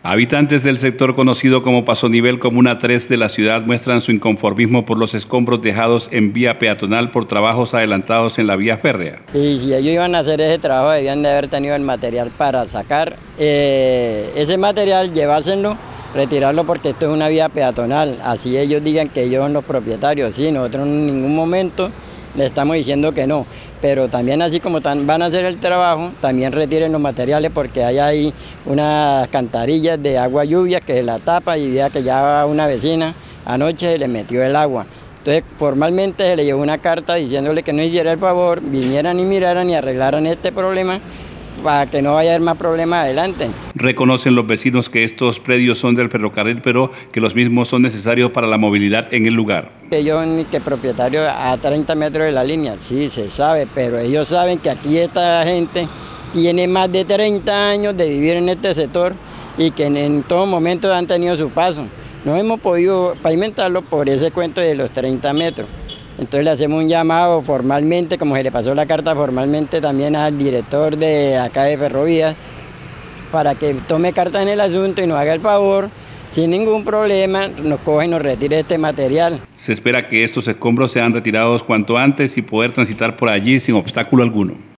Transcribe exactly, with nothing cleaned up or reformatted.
Habitantes del sector conocido como Pasonivel Comuna tres de la ciudad muestran su inconformismo por los escombros dejados en vía peatonal por trabajos adelantados en la vía férrea. Y si ellos iban a hacer ese trabajo, debían de haber tenido el material para sacar eh, ese material, llevárselo, retirarlo, porque esto es una vía peatonal. Así ellos digan que ellos son los propietarios. Sí, nosotros en ningún momento le estamos diciendo que no. Pero también, así como tan, van a hacer el trabajo, también retiren los materiales, porque hay ahí unas cantarillas de agua lluvia que se la tapa, y vea que ya una vecina anoche se le metió el agua. Entonces formalmente se le llevó una carta diciéndole que no hiciera el favor, vinieran y miraran y arreglaran este problema para que no vaya a haber más problemas adelante. Reconocen los vecinos que estos predios son del ferrocarril, pero que los mismos son necesarios para la movilidad en el lugar. Ellos ni que propietario a treinta metros de la línea, sí, se sabe, pero ellos saben que aquí esta gente tiene más de treinta años de vivir en este sector y que en, en todo momento han tenido su paso. No hemos podido pavimentarlo por ese cuento de los treinta metros. Entonces le hacemos un llamado formalmente, como se le pasó la carta formalmente también al director de acá de Ferrovías, para que tome carta en el asunto y nos haga el favor, sin ningún problema, nos coge y nos retire este material. Se espera que estos escombros sean retirados cuanto antes y poder transitar por allí sin obstáculo alguno.